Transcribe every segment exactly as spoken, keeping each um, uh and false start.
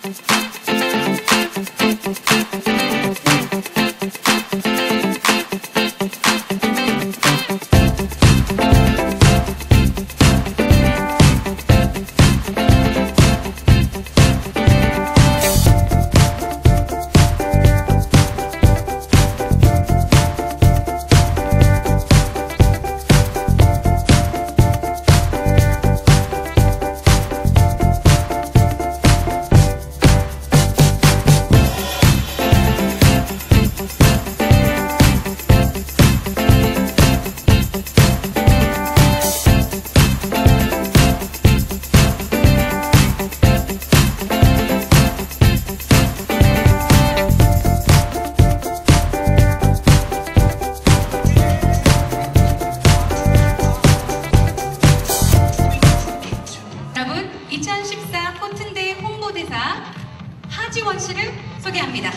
이천십사 코튼데이 홍보대사 하지원 씨를 소개합니다.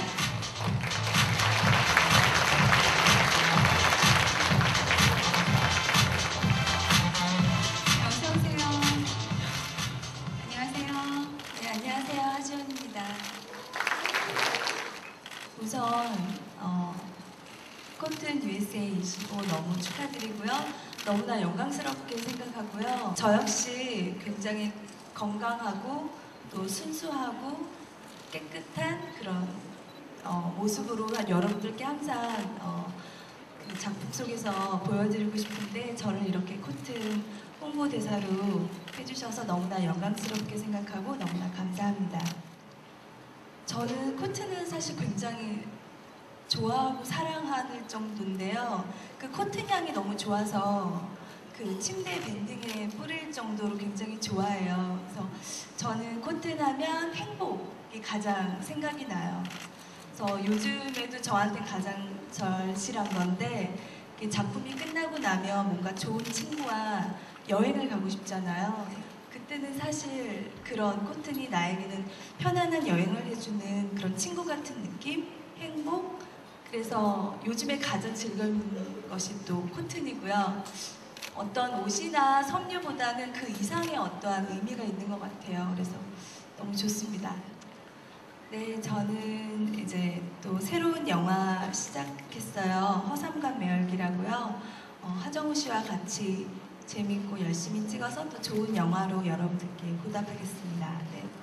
어서 오세요. 안녕하세요. 네, 안녕하세요. 하지원입니다. 우선 어, 코튼 유에스에이 이십오 너무 축하드리고요. 너무나 영광스럽게 생각하고요. 저 역시 굉장히 건강하고 또 순수하고 깨끗한 그런 어, 모습으로 여러분들께 항상 어, 그 작품 속에서 보여드리고 싶은데 저를 이렇게 코튼 홍보대사로 해주셔서 너무나 영광스럽게 생각하고 너무나 감사합니다. 저는 코튼은 사실 굉장히 좋아하고 사랑하는 정도인데요. 그 코튼 향이 너무 좋아서 그 침대 밴딩에 뿌릴 정도로 굉장히 좋아해요. 그래서 저는 코튼 하면 행복이 가장 생각이 나요. 그래서 요즘에도 저한테 가장 절실한 건데 작품이 끝나고 나면 뭔가 좋은 친구와 여행을 가고 싶잖아요. 그때는 사실 그런 코튼이 나에게는 편안한 여행을 해주는 그런 친구 같은 느낌? 행복? 그래서 요즘에 가장 즐거운 것이 또 코튼이고요. 어떤 옷이나 섬유보다는 그 이상의 어떠한 의미가 있는 것 같아요. 그래서 너무 좋습니다. 네, 저는 이제 또 새로운 영화 시작했어요. 허삼과 매열기라고요. 어, 하정우 씨와 같이 재밌고 열심히 찍어서 또 좋은 영화로 여러분들께 보답하겠습니다. 네.